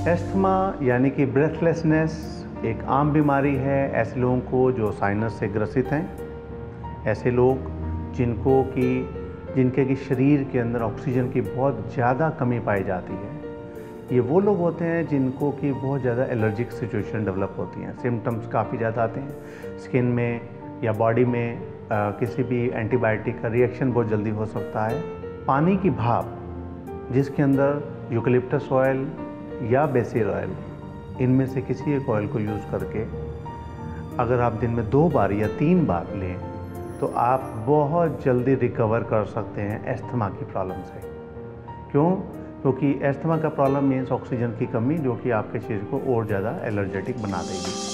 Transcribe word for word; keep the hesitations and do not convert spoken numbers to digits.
Asthma यानी कि breathlessness एक आम बीमारी है ऐसे लोगों को जो साइनस से ग्रसित हैं। ऐसे लोग जिनको कि जिनके कि शरीर के अंदर ऑक्सीजन की बहुत ज़्यादा कमी पाई जाती है। ये वो लोग होते हैं जिनको कि बहुत ज़्यादा एलर्जिक सिचुएशन डेवलप होती हैं। सिम्टम्स काफ़ी ज़्यादा आते हैं स्किन में या बॉडी में। आ, किसी भी एंटीबायोटिक का रिएक्शन बहुत जल्दी हो सकता है। पानी की भाप जिसके अंदर यूकलिप्टस ऑयल या बेसिल ऑयल, इनमें से किसी एक ऑयल को यूज़ करके अगर आप दिन में दो बार या तीन बार लें तो आप बहुत जल्दी रिकवर कर सकते हैं एस्थमा की प्रॉब्लम से। क्यों? क्योंकि एस्थमा का प्रॉब्लम मीन्स ऑक्सीजन की कमी, जो कि आपके शरीर को और ज़्यादा एलर्जेटिक बना देगी।